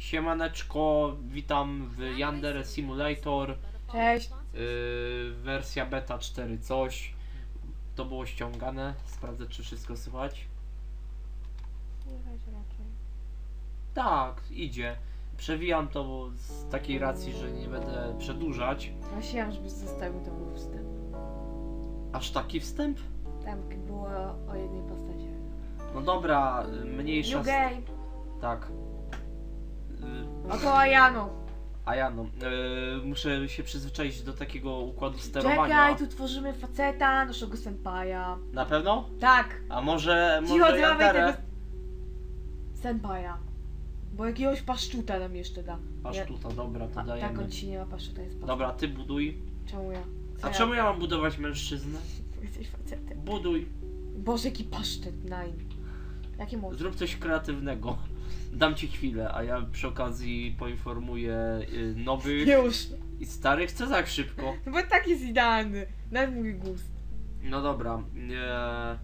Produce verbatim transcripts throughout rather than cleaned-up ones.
Siemaneczko, witam w Yandere Simulator. Cześć. Yy, wersja beta cztery coś. To było ściągane. Sprawdzę, czy wszystko słychać. Słychać raczej. Tak, idzie. Przewijam to z takiej racji, że nie będę przedłużać. Prosiłam, żebyś zostawił ten wstęp. Aż taki wstęp? Tam było o jednej postaci. No dobra, mniejsza... New game. Tak. Yy, Około Janu. a ja no, yy, muszę się przyzwyczaić do takiego układu sterowania. Czekaj, tu tworzymy faceta, naszego senpaja. Na pewno? Tak. A może, Cicho, może dawaj Yandere? tego senpaja. Bo jakiegoś paszczuta nam jeszcze da. Paszczuta, dobra, to A, tak, dajemy. on ci nie ma paszczuta, jest paszczut. Dobra, ty buduj. Czemu ja? Co A czemu ja mam budować mężczyznę? Jesteś facetem. Buduj. Boże, jaki pasztet, nine. Jaki może? Zrób coś kreatywnego. Dam ci chwilę, a ja przy okazji poinformuję y, nowych Już. i starych. Co tak szybko? No bo tak jest idealny. Nawet mój gust. No dobra. E...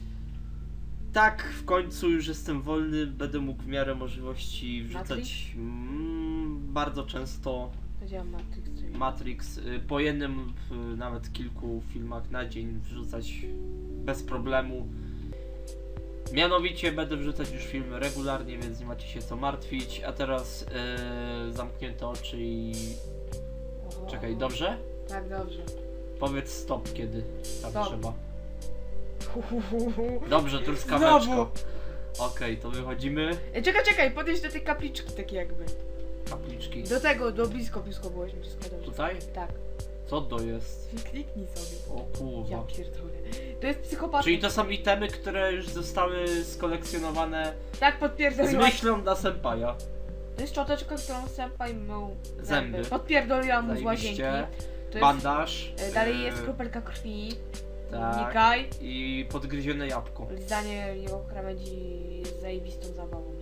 Tak, w końcu już jestem wolny. Będę mógł w miarę możliwości wrzucać mm, bardzo często Powiedziałam Matrix. czyli- Matrix. Y, po jednym, y, nawet kilku filmach na dzień wrzucać bez problemu. Mianowicie będę wrzucać już filmy regularnie, więc nie macie się co martwić. A teraz yy, zamknięte oczy i... Oho. Czekaj, dobrze? Tak, dobrze. Powiedz stop, kiedy tak Stop. trzeba. Hu, hu, hu, hu. Dobrze, truskaweczka. Znowu. Okej, to wychodzimy. E, czekaj, czekaj, podejść do tej kapliczki takiej jakby. Kapliczki. Do tego, do blisko, blisko byłeś, blisko dobrze. Tutaj? Tak. Co to jest? Kliknij sobie. O kurwa. Ja pierdolę. To jest psychopata. Czyli to są itemy, które już zostały skolekcjonowane Tak z podpierdoliłam. myślą dla senpaja. To jest szczoteczka, którą senpai mył zęby. Zęby. Podpierdoliłam mu z łazienki. Zajebiście. To jest, Bandaż. e, dalej yy, jest kropelka krwi. Tak. Unikaj. I podgryzione jabłko. Lizanie jego krawędzi jest zajebistą zabawą.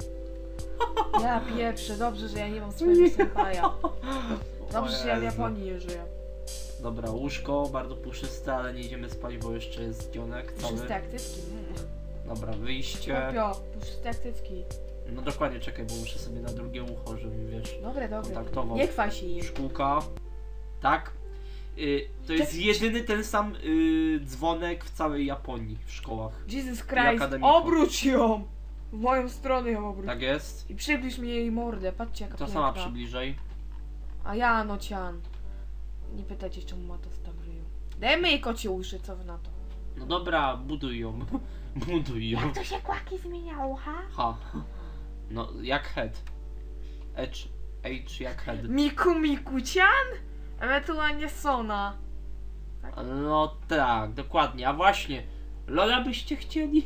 Ja pieprzę, dobrze, że ja nie mam swojego senpaja. Dobrze, że ja w Jezu. Japonii nie żyję. Dobra, łóżko, bardzo puszyste, ale nie idziemy spać, bo jeszcze jest dzionek cały. Puszyste jak cycki. Mm. Dobra, wyjście. Skorpio, puszyste jak cycki. No dokładnie, czekaj, bo muszę sobie na drugie ucho, żeby wiesz, Dobre, dobre. kontaktował. Nie chwal się im. Szkółka. Tak. Y, to jest Czek- jedyny ten sam y, dzwonek w całej Japonii w szkołach. Jesus Christ, akademiku. obróć ją! W moją stronę ją obróć. Tak jest? I przybliż mnie jej mordę, patrzcie jaka To piękna. sama przybliżej. A ja, no cian. Nie pytajcie, czemu ma to tam w ryju. Dajmy jej kocie uszy, co wy na to? No dobra, buduj ją. Buduj ją. Jak to się kłaki zmieniało, ha? Ha. No, jak head. Edge. H jak head. Miku Miku-cian? Ewentualnie Sona. No tak, dokładnie. A właśnie, Lola byście chcieli?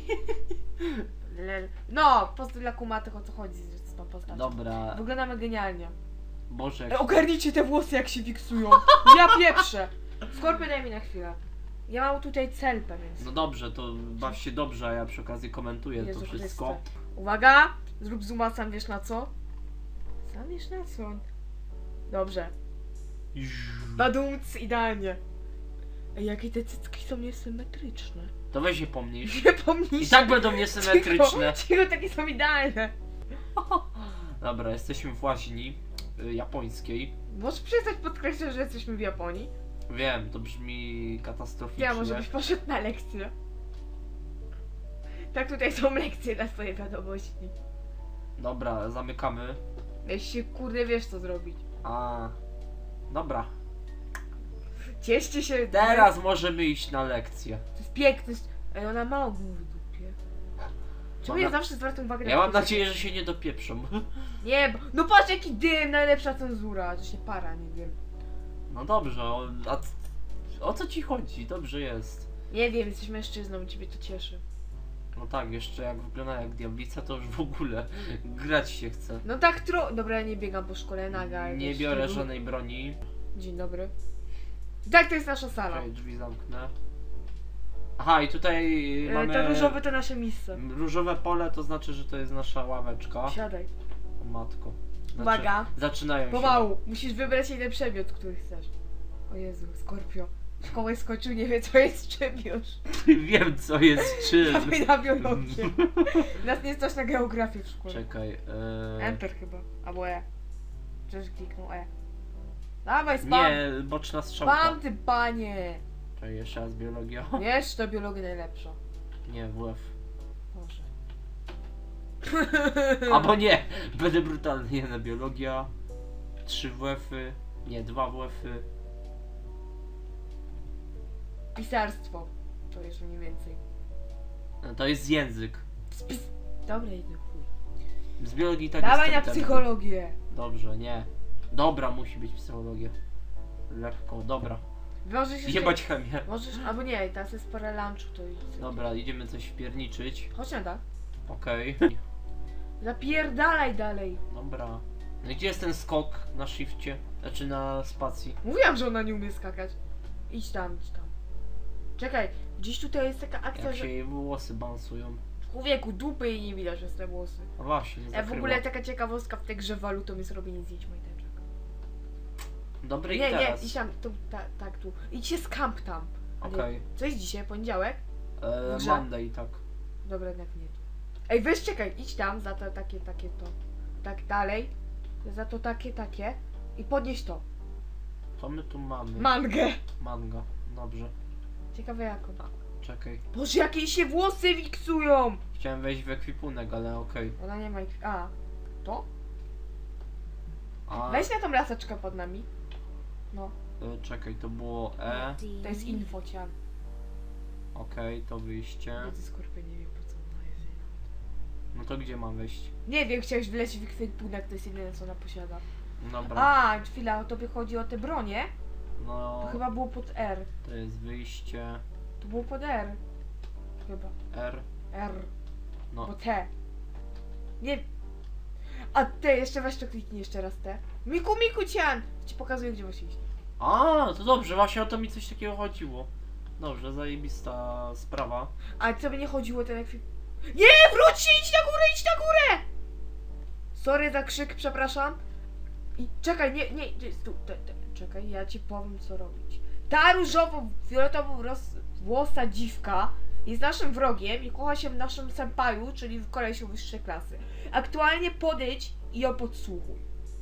Lel. No, pozdro dla kumatych, o co chodzi z tą postacią. Dobra, Wyglądamy genialnie. Boże. E, Jak... ogarnijcie te włosy, jak się fiksują. Ja pieprzę. Skorpion, daj mi na chwilę. Ja mam tutaj celpę, więc... No dobrze, to baw się dobrze, a ja przy okazji komentuję Jezu to wszystko. Chryste. Uwaga! Zrób zooma, sam wiesz na co? Sam wiesz na co? Dobrze. Badumc, idealnie. Ej, jakie te cycki są niesymetryczne. To weź się pomniejsz. Nie pomnij I tak będą niesymetryczne. Cicho, cicho, takie są idealne. Dobra, jesteśmy w łaźni y, japońskiej. Możesz przestać podkreślać, że jesteśmy w Japonii? Wiem, to brzmi katastroficznie. Ja może byś poszedł na lekcję. Tak, tutaj są lekcje na swoje wiadomości. Dobra, zamykamy. Jeśli się kurde wiesz co zrobić. A, dobra. Cieszcie się. Teraz możemy iść na lekcję. To jest piękne. Ej, ona ma ogół w dupie. Czemu Mam ja na- zawsze zwracam uwagę na Ja mam to, nadzieję, że się nie dopieprzą. Nie, bo... No patrz jaki dym, najlepsza cenzura. To się para, nie wiem. No dobrze, o, a c- o co ci chodzi? Dobrze jest. Nie wiem, jesteś mężczyzną i ciebie to cieszy. No tak, jeszcze jak wygląda jak diablica, to już w ogóle grać się chce. No tak tro... Dobra, ja nie biegam po szkole naga. Nie jakoś biorę tylu- żadnej broni. Dzień dobry. I tak, to jest nasza sala. Czekaj, drzwi zamknę. Aha, i tutaj E, mamy... To różowe to nasze miejsce. Różowe pole to znaczy, że to jest nasza ławeczka. Siadaj. O matko. Znaczy, Uwaga. Zaczynają się. Pomału. Musisz wybrać jeden przedmiot, który chcesz. O Jezu, Skorpio. Szkołę skończył, nie wie co jest czym już. Wiem co jest czym. Dawaj na biologię. Nas nie stać na geografię w szkole. Czekaj. E... Enter chyba, albo E. Przecież kliknął E. Dawaj spam! Nie, boczna strzałka. Spam ty panie! Czekaj, jeszcze raz biologia. Nie, jeszcze biologia najlepsza. Nie, W F. Boże. Albo nie! Będę brutalny. Jedna biologia. Trzy W F-y. Nie, dwa W F-y. Pisarstwo. To jeszcze mniej więcej. No, to jest język. Spis... Dobra, idę chuj. Z biologii tak Dawaj na jestem ten- psychologię. Dobrze, nie. Dobra, musi być psychologia. Lekko, dobra. Możesz jeszcze... Jebać chemię. Możesz... Albo nie, teraz jest parę lunchu, to idź. Dobra, idziemy coś wpierniczyć. Chodź na tak. Okej. Zapierdalaj dalej. Dobra. No i gdzie jest ten skok na shifcie? Znaczy na spacji? Mówiłam, że ona nie umie skakać. Idź tam, idź tam. Czekaj, gdzieś tutaj jest taka akcja, Jak że... się jej włosy balansują. Człowieku, dupy i nie widać przez te włosy. No właśnie, E, w zakrywa. ogóle taka ciekawostka w tej grze walutą jest robienie zdjęć majteczek. Dobry i Nie, nie, teraz. idź tam, tu, ta, tak tu. Idź się skamp tam. A nie- Okej. Co jest dzisiaj? Poniedziałek? E, Grze? Monday, tak. Dobra, jednak nie. Ej, weź czekaj, idź tam za to takie, takie to. Tak dalej. Za to takie, takie. I podnieś to. Co my tu mamy? Mangę! Manga. Dobrze. Ciekawe jaką. Czekaj. Boże, jakie jej się włosy wiksują! Chciałem wejść w ekwipunek, ale okej. Ona nie ma ich... A. To? A Weź na tą laseczkę pod nami. No, e, czekaj, to było E. to jest infocian. Okej, to wyjście. Drodzy skorpion, nie wiem po co ona jest. No to gdzie mam wejść? Nie wiem, chciałeś wlecieć w ekwipunek, to jest jedyne co ona posiada. Dobra. A, chwila, o tobie chodzi o te bronie? No To chyba było pod R. to jest wyjście. To było pod R. Chyba. R. R. No. Bo T. Nie. A T, jeszcze weź to kliknij jeszcze raz T. Miku, Miku cian! Ci pokazuję, gdzie masz iść. A, to dobrze, właśnie o to mi coś takiego chodziło. Dobrze, zajebista sprawa. A co by nie chodziło ten ekwip... Nie, wróć się, idź na górę, idź na górę! Sorry za krzyk, przepraszam. I czekaj, nie, nie, nie tu, te, te, czekaj, ja ci powiem co robić. Ta różowo, fioletową roz, włosa dziwka jest naszym wrogiem i kocha się w naszym senpaju, czyli w kolesiu wyższej klasy. Aktualnie podejdź i ją podsłuchuj.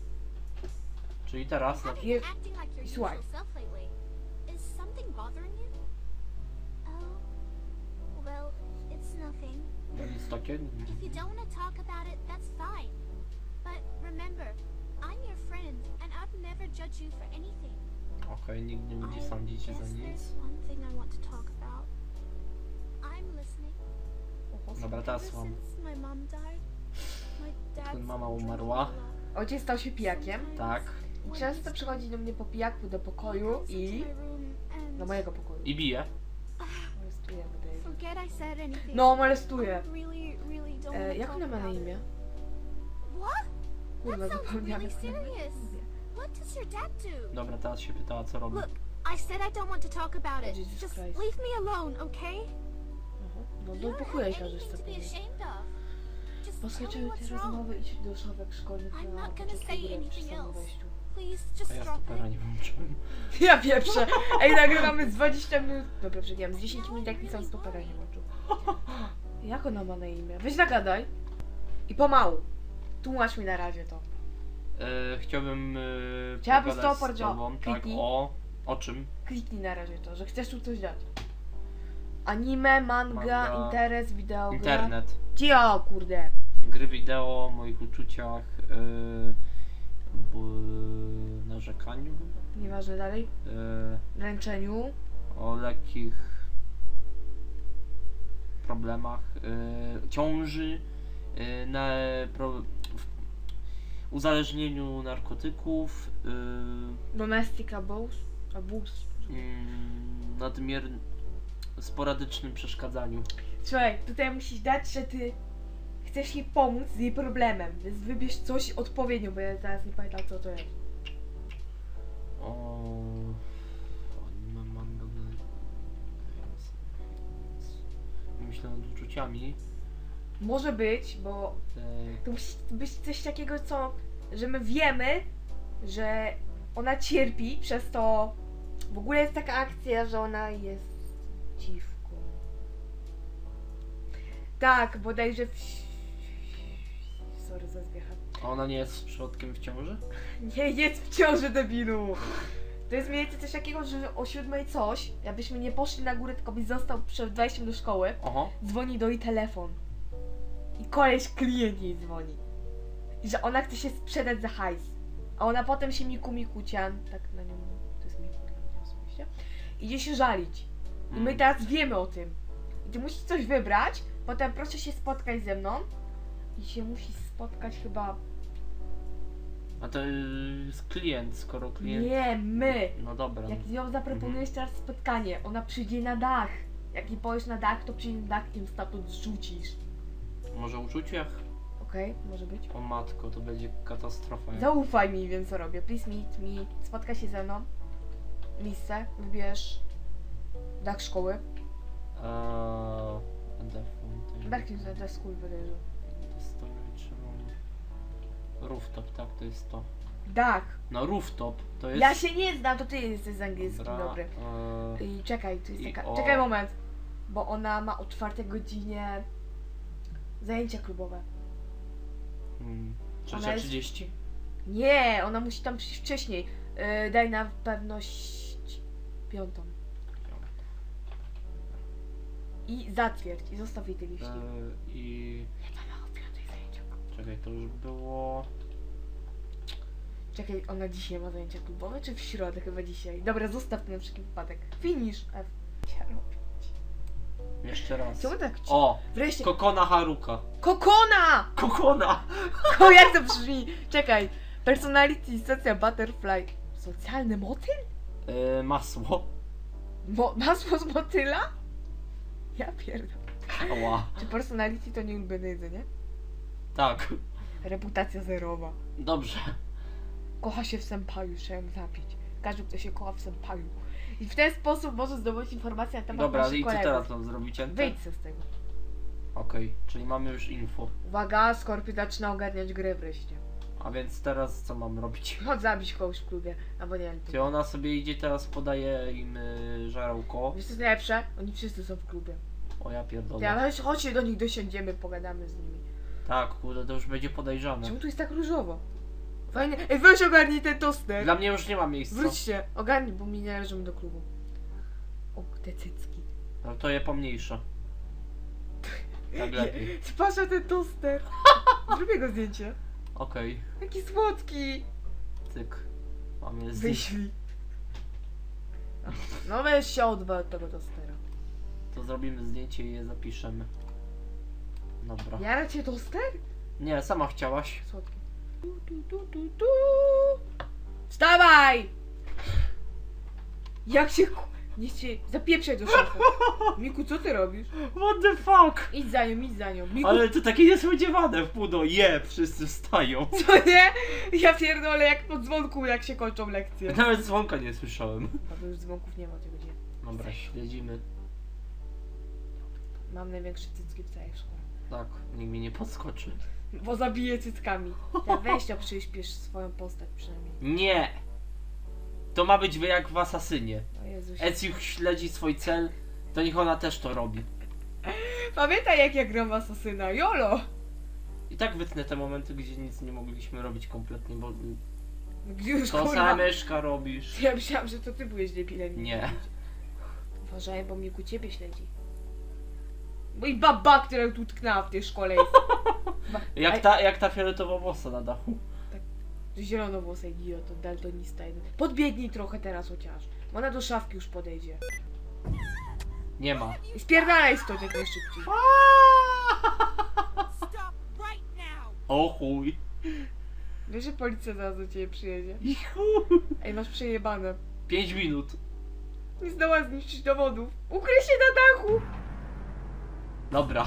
Czyli teraz na... Je... Acting like your Słuchaj. usual self lately. Is something bothering you? Oh, well, it's nothing. Jest takie? If you don't want to talk about it, that's fine. But remember, I'm your friend, and I'd never judge you for anything. Okej, nikt nie będzie I sądzić cię za guess nic. there's one thing I want to talk about. I'm listening. Dobra, teraz Ever mam. since my mom died, my dad mama drove umarła. me a lot. Ojciec stał się pijakiem Tak. i często przychodzi do mnie po pijaku do pokoju i... do mojego pokoju. I bije. Molestuje, wydaje mi się. Forget I said anything. No, molestuje. I really, really don't E, wanna jak talk ona ma na about it. imię? What? Kurwa, That sounds zapomniałam. really jak ona ma na serious. imię. What does your dad do? Dobra, teraz się pytała co robi. Look, I said I don't want to talk about it. Jesus Just Christ. leave me alone, okay? Aha. No You do don't have pokoju każdy anything chce to be powiedzieć. ashamed of. Just tell me Posłuchajcie what's te wrong. rozmowy i do szafek szkolnych I'm na not gonna początku say gry przy anything samym else. wejściu. Please, A just ja drop stopera it. nie włączyłem. Ja pieprzę! Ej, nagrywamy z dwadzieścia minut. Dobra, przegiąłem z dziesięć minut, jak sam stopera nie włączył. Jak ona ma na imię? Weź zagadaj. I pomału. Tłumacz mi na razie to. E, chciałbym e, Chciałabyś pogadać to z powiedzieć? tobą, tak, Kliknij. o... O czym? Kliknij na razie to, że chcesz tu coś dać. Anime, manga, Manga. interes, wideo, gra. Internet. Cio, kurde. Gry wideo, moich uczuciach, e, b, narzekaniu chyba. Nieważne dalej. E, Ręczeniu. o lekkich problemach e, ciąży, e, na pro, w uzależnieniu narkotyków, e, Domestic abuse. Abuse. mm, nadmiernym, sporadycznym przeszkadzaniu. Słuchaj, tutaj musisz dać, że ty chcesz jej pomóc z jej problemem, więc wybierz coś odpowiednio, bo ja teraz nie pamiętam co to jest. O, anime, manga, myślę nad uczuciami. Może być, bo E, to musi być coś takiego, co, że my wiemy, że ona cierpi, przez to W ogóle jest taka akcja, że ona jest dziwką. Tak, bodajże w... Sorry za zwiechę. A ona nie jest przypadkiem w ciąży? Nie jest w ciąży, debilu! To jest mniej więcej coś takiego, że o siódmej coś, jakbyśmy nie poszli na górę, tylko byś został przed wejściem do szkoły, Oho. dzwoni do jej telefon. I koleś klient jej dzwoni. I że ona chce się sprzedać za hajs. A ona potem się miku mikucian, tak na nią, to jest miku dla mnie osobiście, idzie się żalić. I my teraz wiemy o tym. I ty musisz coś wybrać, potem proszę się spotkać ze mną. I się musisz spotkać chyba... A to jest klient, skoro klient... Nie, my! No dobra. Jak ją zaproponujesz teraz spotkanie, ona przyjdzie na dach. Jak jej powiesz na dach, to przyjdzie na dach i ją stamtąd zrzucisz. Może uczuciach? Okej, okay, może być. O matko, to będzie katastrofa. jak- Zaufaj mi, wiem co robię. Please meet me. Spotkaj się ze mną. Miejsce, wybierz dach szkoły. Eee... Defunty. Dach nie to school wydaje. Rooftop, tak, to jest to. Dach. No rooftop, to jest... Ja się nie znam, to ty jesteś z angielskim Dobra, dobry. eee, I czekaj, to jest I taka... o- Czekaj moment. Bo ona ma o czwartej godzinie zajęcia klubowe. hmm, Ona jest- trzecia trzydzieści? Nie, ona musi tam przyjść wcześniej. Yy, daj na pewność piątą. I zatwierdź. I zostaw jej te liści. Eee, I... Mama o piątej zajęcia. Czekaj, to już było... Czekaj, ona dzisiaj ma zajęcia klubowe, czy w środę? Chyba dzisiaj. Dobra, zostaw to na wszelki wypadek. Finish. F. Ja robię. Jeszcze raz. Czemu tak? O! Wreszcie. Kokona Haruka. Kokona! Kokona! O, jak to brzmi? Czekaj. Personality, stacja Butterfly. Socjalny motyl? Eee, masło. Mo masło z motyla? Ja pierdolę. Ała. Czy personality to nie ulubione jedzenie? Tak. Reputacja zerowa. Dobrze. Kocha się w senpaju, trzeba ją zabić. Każdy, kto się kocha w senpaju. I w ten sposób może zdobyć informacje na temat Dobra, naszych i co kolegów. teraz mam zrobić? Enter? Wyjdź se z tego. Okej, czyli mamy już info. Uwaga, Skorpion zaczyna ogarniać grę wreszcie. A więc teraz co mam robić? Chodź zabić kogoś w klubie, albo nie wiem. Czy ona sobie idzie teraz, podaje im y, żarełko? Wiesz co jest najlepsze? Oni wszyscy są w klubie. O ja Ty, pierdolę. ale chodź, chodźcie do nich, dosiądziemy, pogadamy z nimi. Tak, kurde, to już będzie podejrzane. Czemu tu jest tak różowo? Fajnie. Ej, weź ogarnij ten toster. Dla mnie już nie ma miejsca. Wróćcie, ogarnij, bo mi nie należą do klubu. O, te cycki. No to je pomniejsza. Tak lepiej. Patrz na ten toster. Zrobię go zdjęcie. Okej, Jaki słodki. cyk. Mamy zdjęcie. Wyślij. No weź się odwal od tego tostera. To zrobimy zdjęcie i je zapiszemy. Dobra. Jara cię toster? Nie, sama chciałaś. Słodki. Tu, tu, tu, tu, tu. Wstawaj! Jak się... ku- Nie się... Zapieprzaj do szafy. Miku, co ty robisz? What the fuck? Idź za nią, idź za nią. Miku, Ale to takie niespodziewane w pół do je, wszyscy wstają. co nie? Ja pierdolę jak po dzwonku, jak się kończą lekcje. Nawet dzwonka nie słyszałem. A to już dzwonków nie ma tego dnia. Dobra, śledzimy. Mam największe cycki w całej szkole. Tak, nikt mi nie podskoczy. Bo zabiję cyckami. Ja weź to przyspiesz swoją postać przynajmniej. Nie! To ma być wy jak w Asasynie. O Jezus. Ezio śledzi swój cel, to niech ona też to robi. Pamiętaj jak ja gram w Asasyna, jolo! I tak wytnę te momenty, gdzie nic nie mogliśmy robić kompletnie, bo Gdzie już to kurwa... samyszka robisz. Ja myślałam, że to ty byłeś debilem. Nie. Uważaj, bo Miku ciebie śledzi. Bo i baba, która tu tknęła w tej szkole jest. Ba- Jak Aj, ta, jak ta fioletowa włosa na dachu. Zielonowłosy idioto, daltonista jeden. Podbiegnij trochę teraz chociaż. Bo ona do szafki już podejdzie. Nie ma. I spierdalaj stąd jak najszybciej. Stop right now! O chuj. Wiesz, że policja zaraz do ciebie przyjedzie. I chuj. Ej, masz przejebane. Pięć minut. Nie zdoła zniszczyć dowodów. Ukryj się na dachu! Dobra.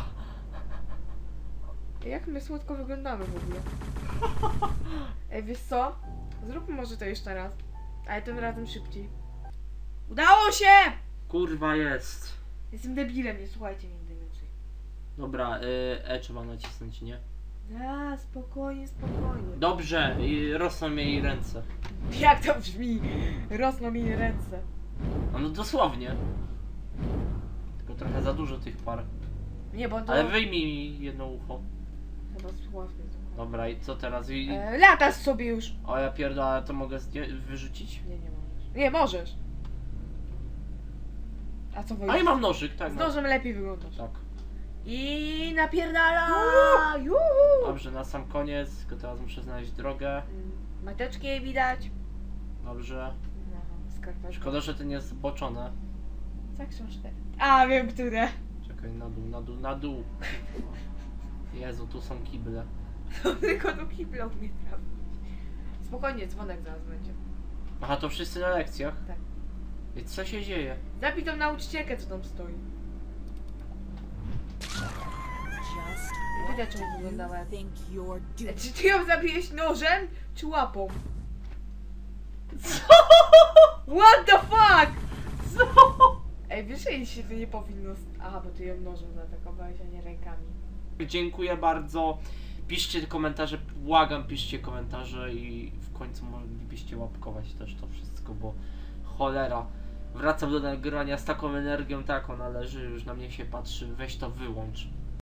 Ej, jak my słodko wyglądamy w ogóle. Ej, wiesz co? Zróbmy może to jeszcze raz. Ale tym razem szybciej. Udało się! Kurwa jest. Jestem debilem, nie słuchajcie mnie nigdy więcej. Dobra, y, E trzeba nacisnąć, nie? A, spokojnie, spokojnie. Dobrze, i rosną jej ręce. Jak to brzmi? Rosną mi ręce. A no dosłownie. Tylko trochę za dużo tych par. Nie, bo to Ale wyjmij mi jedno ucho. chyba sławnie. Dobra, i co teraz? I... E, latasz sobie już. O ja pierdolę, to mogę zdję- wyrzucić? Nie, nie możesz. Nie, możesz. A co A wolisz? i mam nożyk, tak. Z No. nożem lepiej wyglądasz. Tak. I napierdala! Juhu! Dobrze, na sam koniec, tylko teraz muszę znaleźć drogę. Mm, Mateczki jej widać. Dobrze. No, skarpetki. Szkoda, że to nie jest zboczone. Tak są cztery. A, wiem które. Czekaj, na dół, na dół, na dół. Jezu, tu są kible. Tylko do kibla umie trafić. Spokojnie, dzwonek zaraz będzie. Aha, to wszyscy na lekcjach? Tak. I co się dzieje? Zabij tą nauczycielkę, co tam stoi. Just Widać, czemu wyglądała. what you think you're doing. Czy ty ją zabiłeś nożem, czy łapą? Co? What the fuck? Co? Ej, wiesz, że jej się to nie powinno... st- Aha, bo ty ją nożem zaatakowałeś, a nie rękami. Dziękuję bardzo. Piszcie komentarze, błagam, piszcie komentarze i w końcu moglibyście łapkować też to wszystko, bo cholera. Wracam do nagrywania z taką energią, taką należy, już na mnie się patrzy, weź to wyłącz.